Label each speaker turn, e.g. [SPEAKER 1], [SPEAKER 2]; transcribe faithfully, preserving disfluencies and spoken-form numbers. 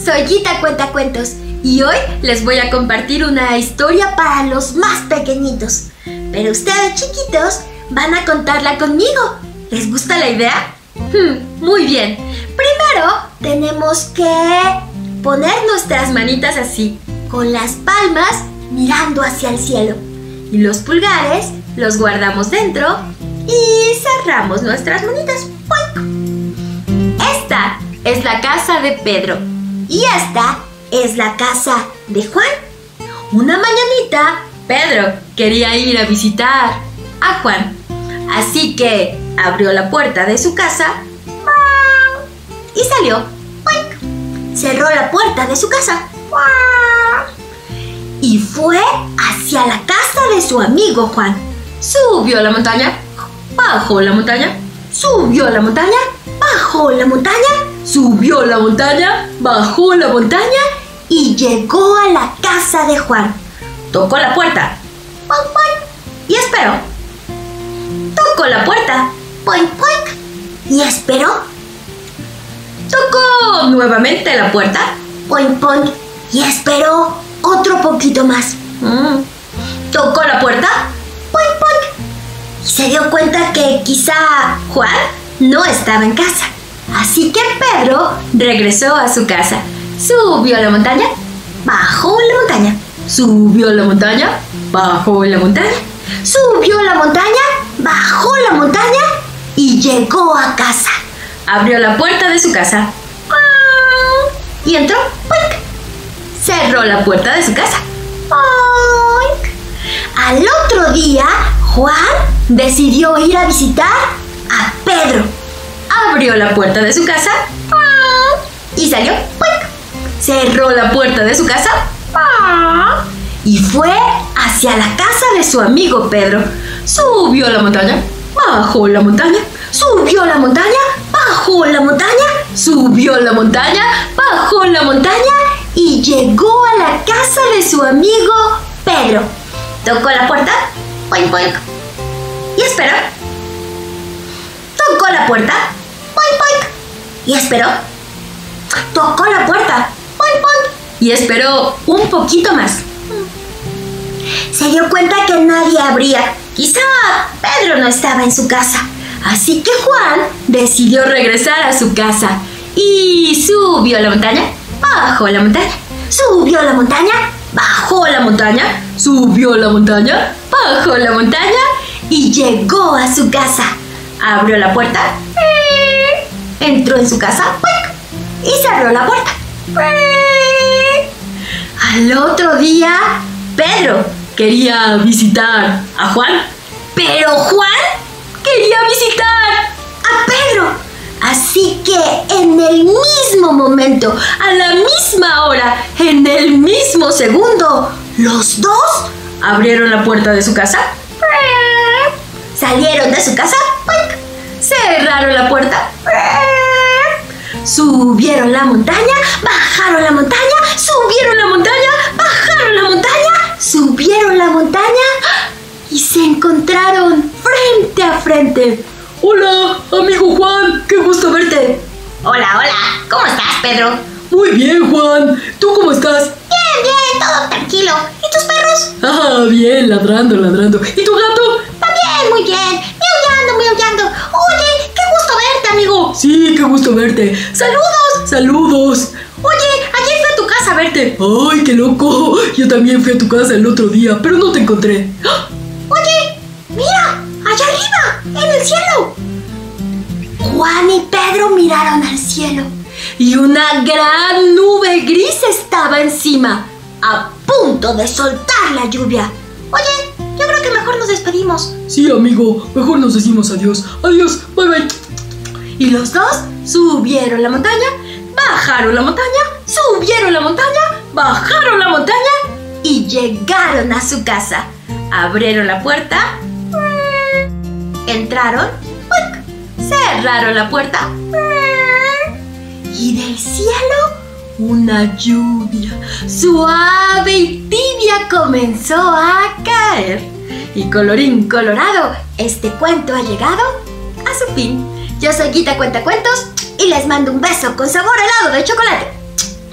[SPEAKER 1] soy Guita Cuentacuentos y hoy les voy a compartir una historia para los más pequeñitos. Pero ustedes, chiquitos, van a contarla conmigo. ¿Les gusta la idea? Hmm, muy bien. Primero tenemos que poner nuestras manitas así, con las palmas mirando hacia el cielo. Y los pulgares los guardamos dentro y cerramos nuestras manitas. Esta es la casa de Pedro y esta es la casa de Juan. Una mañanita, Pedro quería ir a visitar a Juan. Así que abrió la puerta de su casa y salió. Cerró la puerta de su casa y fue hacia la casa de su amigo Juan. Subió la montaña, bajó la montaña, subió la montaña, bajó la montaña, subió la montaña, bajó la montaña y llegó a la casa de Juan. Tocó la puerta y esperó. Tocó la puerta y esperó. Tocó nuevamente la puerta y esperó otro poquito más. Mm. Tocó la puerta y se dio cuenta que quizá Juan no estaba en casa. Así que Pedro regresó a su casa. Subió la montaña, bajó la montaña, subió la montaña, bajó la montaña, subió la montaña, bajó la montaña y llegó a casa. Abrió la puerta de su casa y entró. Cerró la puerta de su casa. Al otro día, Juan decidió ir a visitar a Pedro. Abrió la puerta de su casa y salió. Cerró la puerta de su casa y fue hacia la casa de su amigo Pedro. Subió la montaña, bajó la montaña, subió la montaña, bajó la montaña, subió la montaña, bajó la montaña y llegó a la casa de su amigo Pedro. Tocó la puerta y esperó. Tocó la puerta y esperó. Tocó la puerta y esperó un poquito más. Se dio cuenta que nadie abría. Quizá Pedro no estaba en su casa. Así que Juan decidió regresar a su casa y subió la montaña, bajó la montaña, subió la montaña, bajó la montaña, subió la montaña, bajó la montaña y llegó a su casa. Abrió la puerta, entró en su casa y cerró la puerta. Al otro día, Pedro quería visitar a Juan, pero Juan quería visitar a Pedro. Así que en el mismo momento, a la misma hora, en el mismo segundo, los dos abrieron la puerta de su casa, salieron de su casa, cerraron la puerta, subieron la montaña, bajaron la montaña, subieron la montaña, bajaron la montaña, subieron la montaña y se encontraron frente a frente. Hola, amigo Juan, qué gusto verte.
[SPEAKER 2] Hola, hola, ¿cómo estás, Pedro?
[SPEAKER 1] Muy bien, Juan, ¿tú cómo estás?
[SPEAKER 2] Bien, bien, todo tranquilo. ¿Y tus perros?
[SPEAKER 1] Ah, bien, ladrando, ladrando. ¿Y tu gato?
[SPEAKER 2] También, muy bien, miaullando, miaullando. Oye, qué gusto verte, amigo.
[SPEAKER 1] Sí, qué gusto verte.
[SPEAKER 2] ¡Saludos!
[SPEAKER 1] ¡Saludos!
[SPEAKER 2] Oye, ayer fui a tu casa a verte.
[SPEAKER 1] ¡Ay, qué loco! Yo también fui a tu casa el otro día, pero no te encontré.
[SPEAKER 2] Oye, mira, allá arriba, en el cielo.
[SPEAKER 1] Juan y Pedro miraron al cielo y una gran nube gris estaba encima, a punto de soltar la lluvia.
[SPEAKER 2] Oye, yo creo que mejor nos despedimos.
[SPEAKER 1] Sí, amigo, mejor nos decimos adiós. Adiós, bye bye. Y los dos subieron la montaña, bajaron la montaña, subieron la montaña, bajaron la montaña y llegaron a su casa. Abrieron la puerta, entraron, cerraron la puerta y del cielo una lluvia suave y tibia comenzó a caer. Y colorín colorado, este cuento ha llegado a su fin. Yo soy Guita Cuentacuentos y les mando un beso con sabor helado de chocolate.